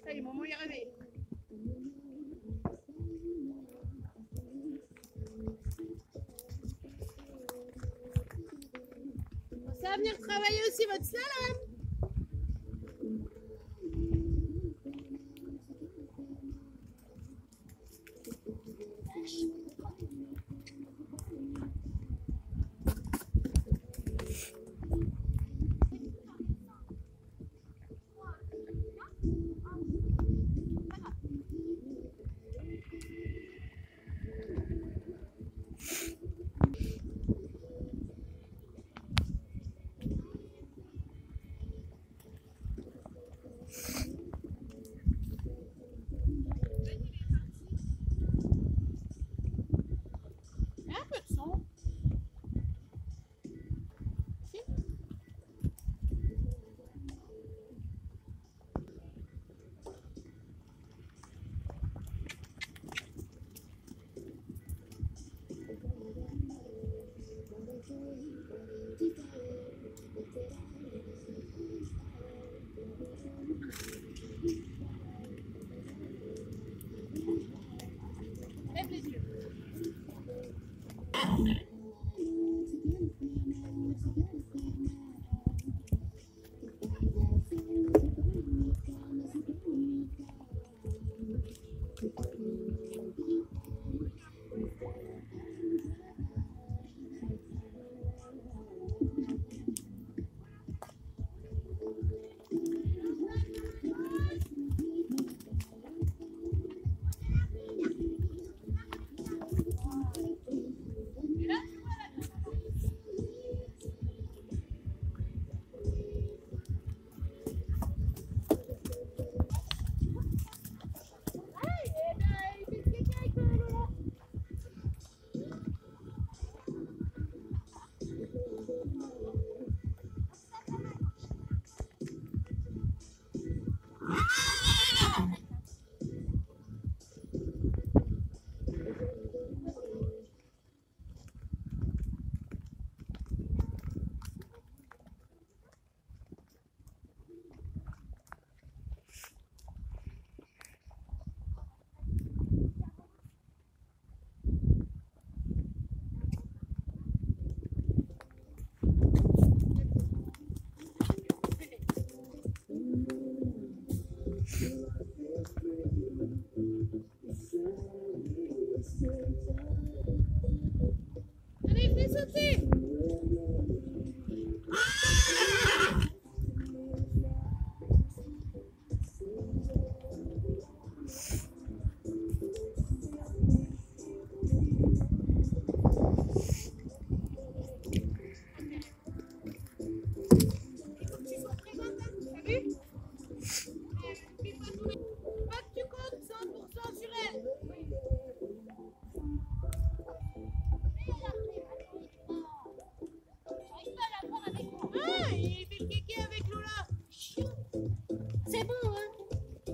Ça y est, maman est réveillée. Ça va venir travailler aussi votre slalom. Lève les yeux. Allez, fais sauter. C'est bon, hein?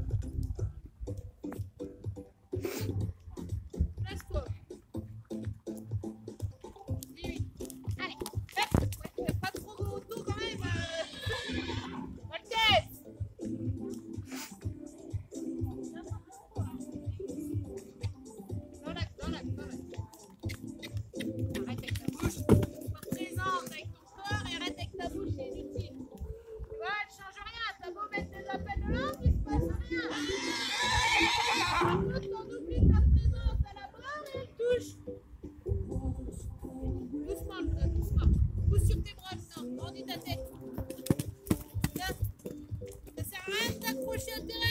Place-toi. Oui. Allez, hop. Pas trop gros dos quand même. Voltaise. Dans l'axe. Arrête avec ta bouche. Sois présente avec ton corps et arrête avec ta bouche, c'est inutile. Tu vois, elle change rien. T'as beau mettre des appels de langue, il se passe rien. Par contre, on oublie ta présence à la barre et elle touche. Doucement. Pousse sur tes bras, non, grandis ta tête. Là. Ça sert à rien de t'accrocher à tes